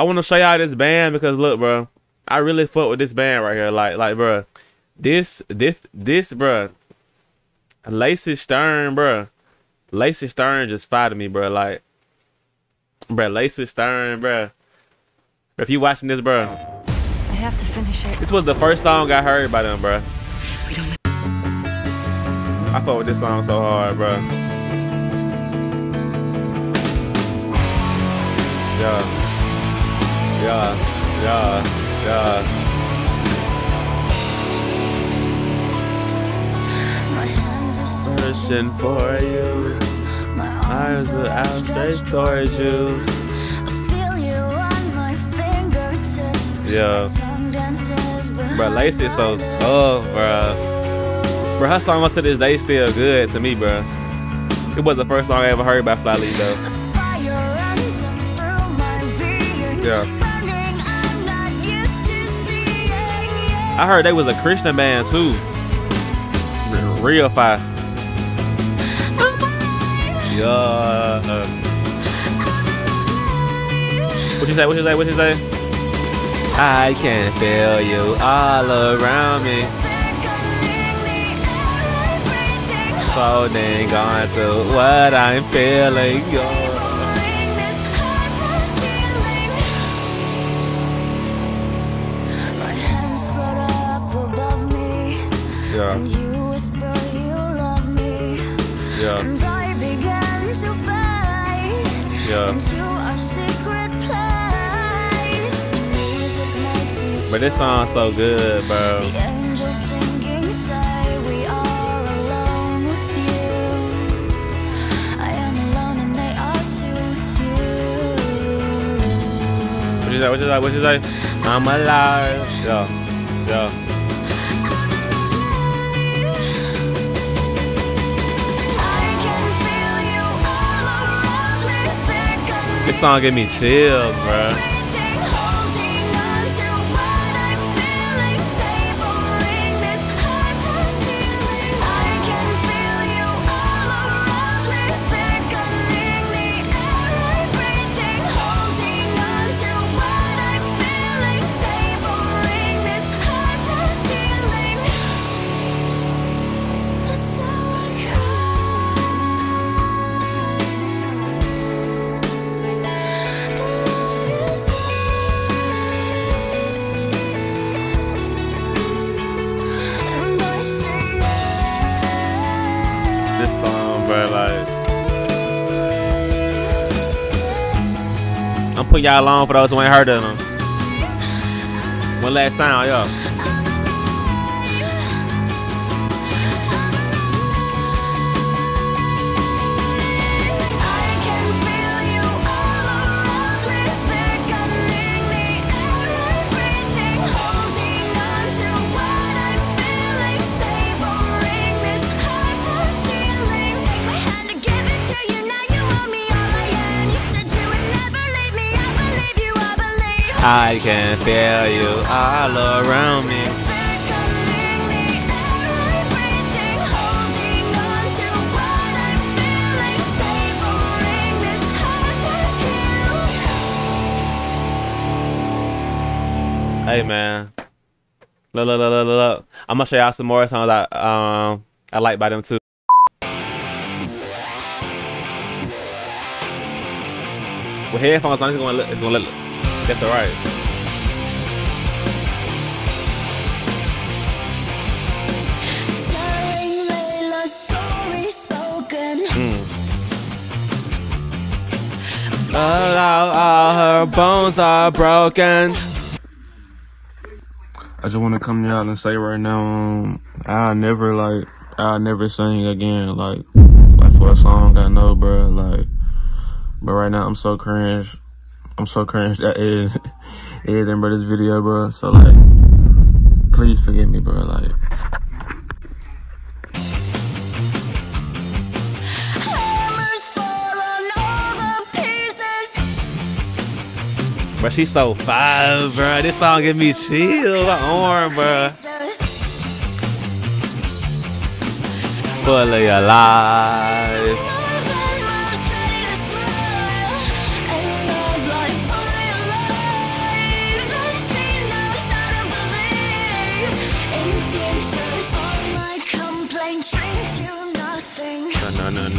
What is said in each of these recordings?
I want to show y'all this band because look, bro, I really fuck with this band right here. Like, bro, this, bro, Lacey Stern, bro. Lacey Stern just fired me, bro. Like, bro, Lacey Stern, bro. If you watching this, bro, I have to finish it. this was the first song I heard by them, bro. We don't. I fuck with this song so hard, bro. Yeah. My hands are Searching for you. My Eyes are outstretched towards you. I feel you on my fingertips. Yeah. My tongue dances Bro, Lacey is so tough, bro. Bro, her song up to this day still good to me, bro. It was the first song I ever heard by Fly Leaf, though. Yeah. I heard they was a Christian band too. Real fire. Yeah. What you say? What you say? What you say? I can feel you all around me. Holding on to what I'm feeling. And you whisper you love me. Yeah. And I began to fade into our secret place. The music makes me but this song's so good, bro. The angels singing say we are alone with you. I am alone and they are too with you. What you say? What you say? What you say? I'm alive. Yeah. This song give me chills, bro. This song, bro, like, I'm putting y'all on for those who ain't heard of them. One last time, yo. I can feel you all around me. Hey man, look. I'm gonna show y'all some more songs I like by them too. With headphones on, it's gonna look. Get the right. Telling Layla's story spoken. All her bones are broken. I just want to come to y'all and say right now, I'll never sing again, like for a song I know, bro. Like, but right now I'm so cringe. I'm so cringe at editing, bro, this video, bro. So, like, please forgive me, bro. Like, Hammers fall on all the pieces. bro, she's so fire, bro. This song give me chills on arm, bro. Fully alive.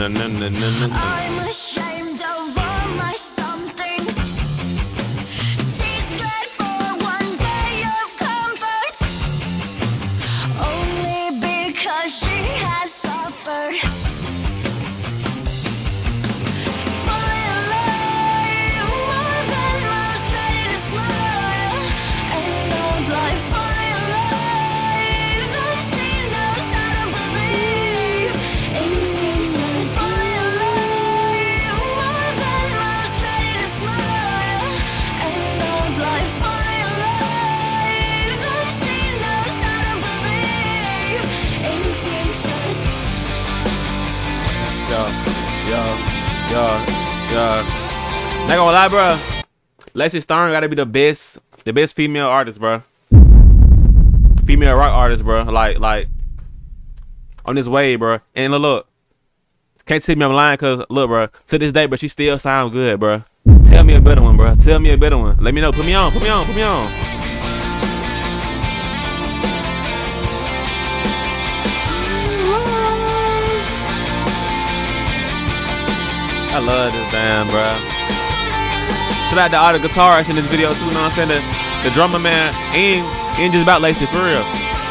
I'm ashamed of all my somethings. She's glad for one day of comfort, only because she has suffered. Falling in love more than most ready to smile, and love like falling in love, but she knows how to believe in futures. Falling in love more than most ready to smile, and love like falling in love, but she knows how to believe in futures. Not gonna lie, bro. Lacey Stern gotta be the best female artist, bro. Female rock artist, bro. Like on this wave, bro. And look, can't tell me I'm lying, cause look, bro. To this day, but she still sound good, bro. Tell me a better one, bro. Tell me a better one. Let me know. Put me on. Put me on. Put me on. I love this band, bro. Shout out to all the guitarists in this video too, you know what I'm saying? The drummer man ain't just about Lacey, for real.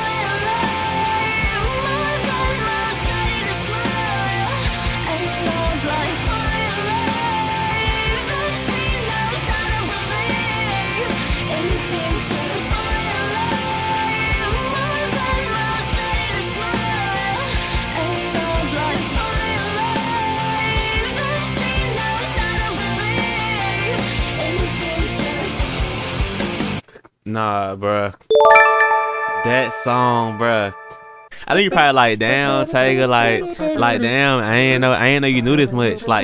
Nah, bruh. That song, bruh. I think you probably like, damn, Tyga, like, damn, I ain't know you knew this much. Like,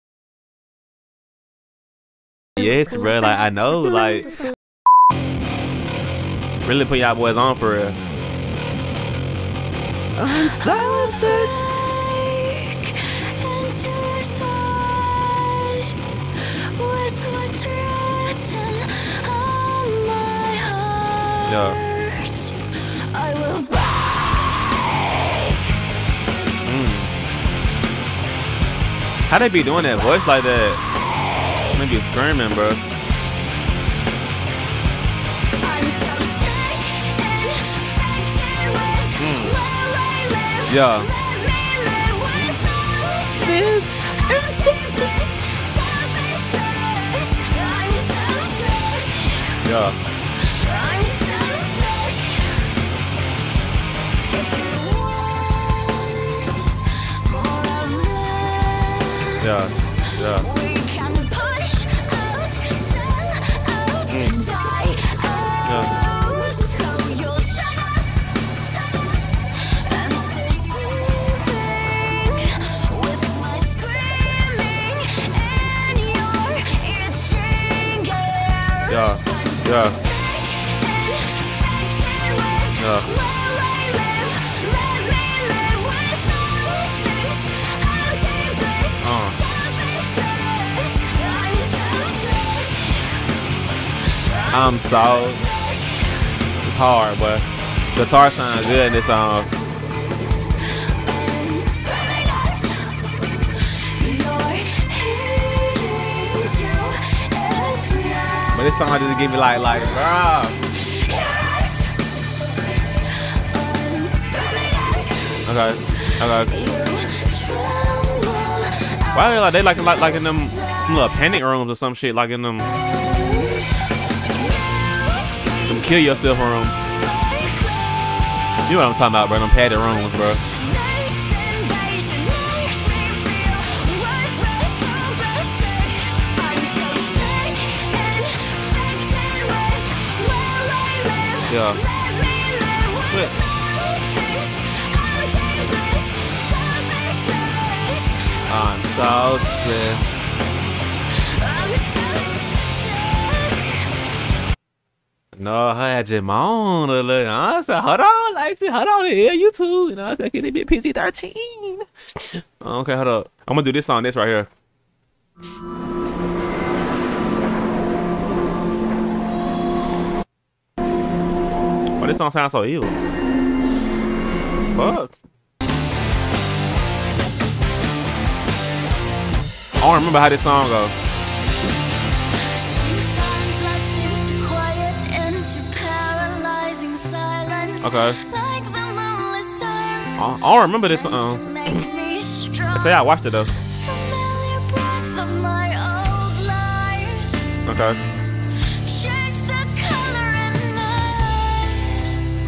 yes, bruh, like, I know, like, really put y'all boys on for real. I'm so sick. Yeah. I will break. How they be doing that voice like that? Maybe screaming, bro. I'm so sick and infected with where I live. Yeah. Let me live with all this emptiness, selfishness. I'm so sick. Yeah. I'm so sick. If you want more of this, Yeah. we can push out, sell out, die out. So you'll shut up and stay sleeping with my screaming and your itching ears. Yeah. Yeah. Where I live, let me live with all this empty bliss, selfishness. I'm so it's hard, but guitar sounds good in this song. I'm screaming at you're hitting to it now. But this song just give me like, bruh. Okay. Why they like in them little panic rooms or some shit, like in them kill yourself rooms. You know what I'm talking about, bro? Them padded rooms, bro. Yeah. Quit. I'm so sick. No, I had Jamon. I said, hold on, Lacey, hold on, yeah, you too. You know, I said, can it be PG-13? Okay, hold up. I'm gonna do this on this right here. Why this song sounds so evil? Fuck. don't remember how this song go. Sometimes life seems to quiet into paralyzing silence. Okay. Like the moonless dark. I don't remember this To song. make me strong. Say I watched it though. Familiar breath of my old lies. Okay. Change the color in eyes.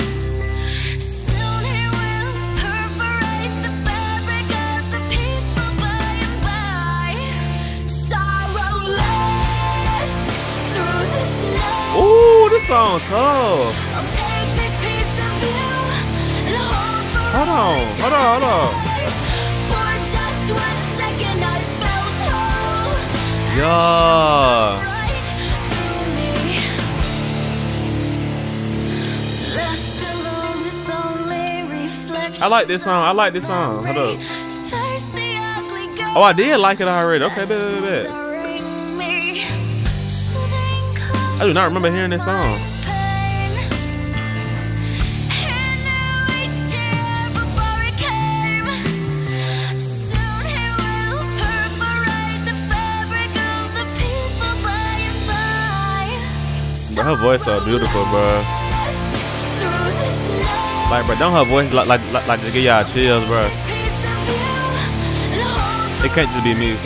Soon he will perforate the fabric of the peaceful by and by. Sorrow lasts through the snow. Ooh, this song tough. I'll take this piece of you and hold for Hold all on. eternity. For just 1 second I felt whole. Yeah. Right through me. Left alone with only reflections. I like this song. I like this song. Hold up. To face the ugly Oh, I did like it already. Okay, bet. smothering me. Sitting close I do not remember hearing this to my song. pain. He knew each tear before it came. Soon he will perforate the fabric of the peaceful by and by. But her voice so beautiful, bro. Lost through the snow. Like, bro, don't her voice like to give y'all chills, bro. It can't just be me. For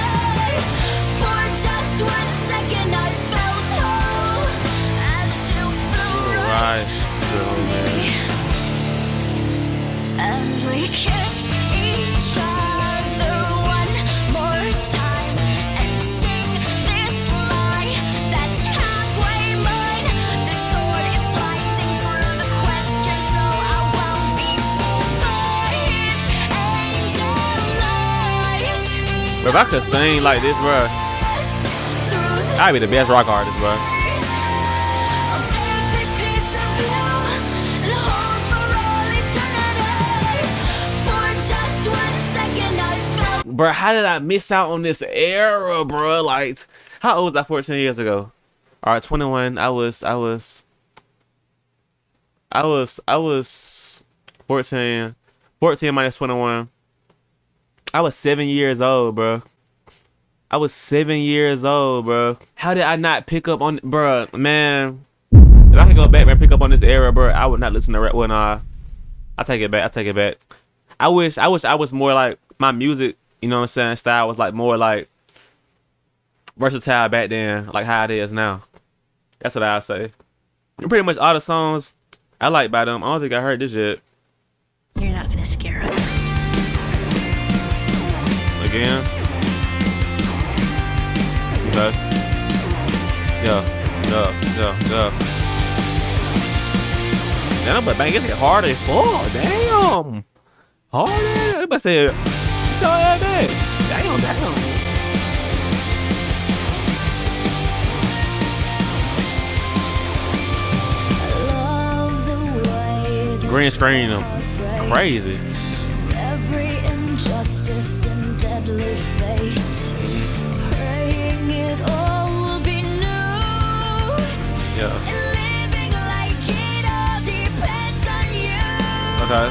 just 1 second I felt whole as you flew Right. through me. And we kissed each other one more time and sing this line that's halfway mine. The sword is slicing through the question, so I won't be fooled by his angel light. Bro, if I could sing like this, bro, I'd be the best rock artist, bro. I'll take this piece of you and hold for all eternity. For just 1 second I felt. Bro, how did I miss out on this era, bro? Like, how old was I 14 years ago? All right, 21. I was 14. 14 minus 21. I was 7 years old, bro. I was 7 years old, bro. How did I not pick up on, bro? Man, if I could go back and pick up on this era, bro, I would not listen to rap. Well, nah, I take it back. I take it back. I wish I was more like my music, you know what I'm saying, style was like more like versatile back then, like how it is now. That's what I'll say. And pretty much all the songs I like by them. I don't think I heard this yet. You're not gonna scare us. Again. Okay. Yeah. Damn, but bang, it's hard as fuck. Damn. Hard as. Everybody said, it's all that bad. Damn. Love the way that Green screen them. breaks. Crazy. Every injustice and deadly fate, praying it all will be new. Yeah. And living like it all depends on you. Okay.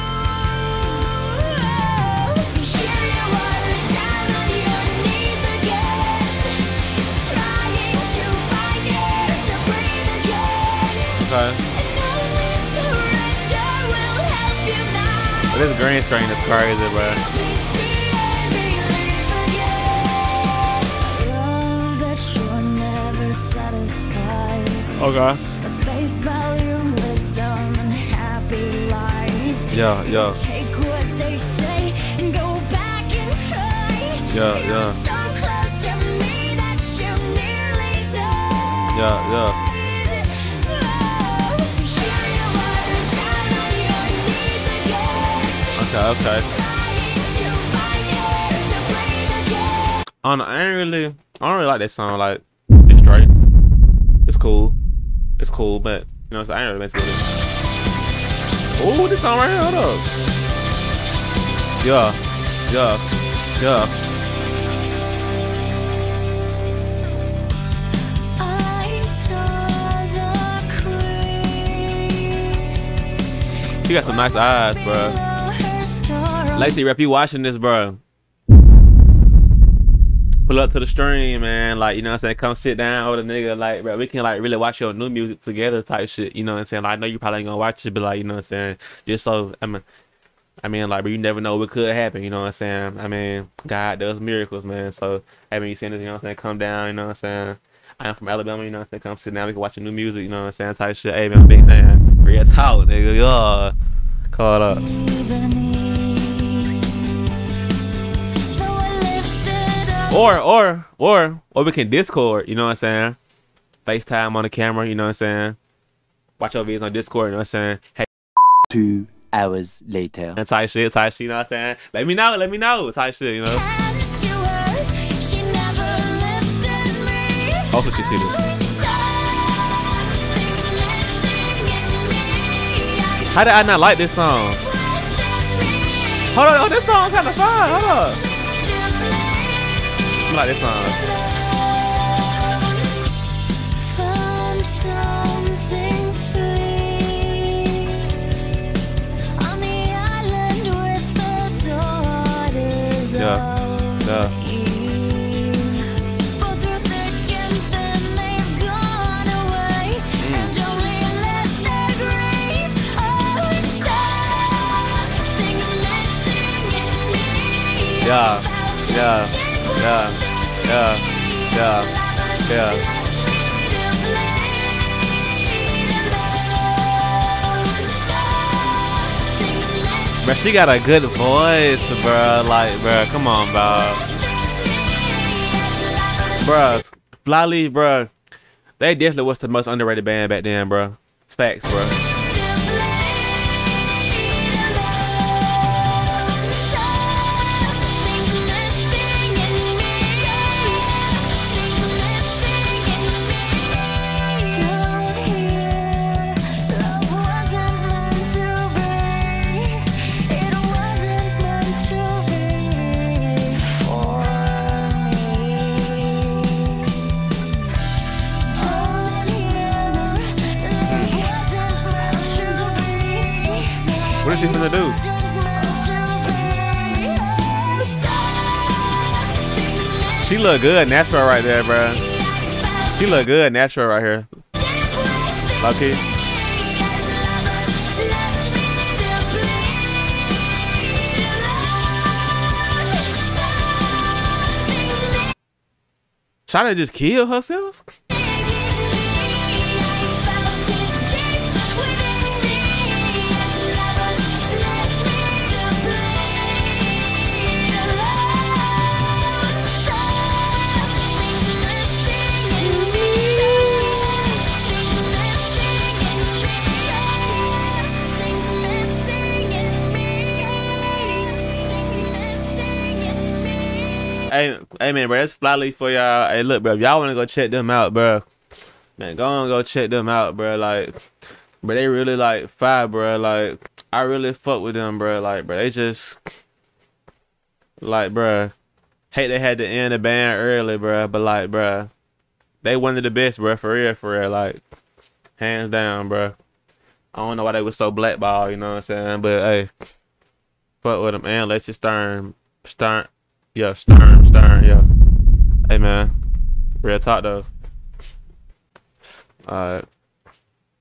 Here you are, down on your knees again, trying to find air to breathe again. Okay. And only surrender will help you now. But this green screen is crazy, bro. Please see and believe again. Love that you're never satisfied. Okay. But face value, wisdom, and happy lies. Yeah. Take what they say and go back and cry. Yeah. You're so close to me that you nearly died. Yeah. Here you are, down on your knees again, Okay. trying to find air to breathe again. I don't really like that song. Like, it's straight. It's cool, but you know, so I ain't really mess with it. Oh, this song right here, hold up. Yeah. I saw the queen. She got some nice eyes, bro. Lacey, if you watching this, bro, pull up to the stream, man. Like, you know what I'm saying? Come sit down with a nigga. Like, bro, we can like really watch your new music together type shit. You know what I'm saying? Like, I know you probably ain't gonna watch it, but like, you know what I'm saying? Just so, I mean, like, but you never know what could happen. You know what I'm saying? I mean, God does miracles, man. So, having you seen this, you know what I'm saying? Come down, you know what I'm saying? I'm from Alabama, you know what I'm saying? Come sit down, we can watch your new music, you know what I'm saying? Type shit. Hey, man, big man. Real talk, nigga. Yeah. Call it up. Or we can Discord, you know what I'm saying? FaceTime on the camera, you know what I'm saying? Watch your videos on Discord, you know what I'm saying? Hey, 2 hours later. and type shit, you know what I'm saying? Let me know, type shit, you know? Hopefully she see this. How did I not like this song? Hold on, oh, this song kind of fine, hold up. I like this song. Found something sweet on the island with the daughters Yeah. of Eve. But through thick and thin, they've gone away and only left their grave. Oh, something's missing in me. Yeah. Bro, she got a good voice, bro. Like, bro, come on, bro. Bro, Flyleaf, bro. They definitely was the most underrated band back then, bro. It's facts, bro. What is she gonna do? She look good natural right there, bro. She look good natural right here. Okay. Trying to just kill herself? Hey man, bro, that's Flyleaf for y'all. Hey, look, bro, if y'all want to go check them out, bro, man, go on, go check them out, bro. Like, bro, they really like fire, bro. Like, I really fuck with them, bro. Like, bro, they just, like, bro, hate they had to end the band early, bro. But like, bro, they one of the best, bro, for real, like, hands down, bro. I don't know why they was so blackballed, you know what I'm saying? But hey, fuck with them, and let's just Stern, yeah. Hey man, real talk though. Alright.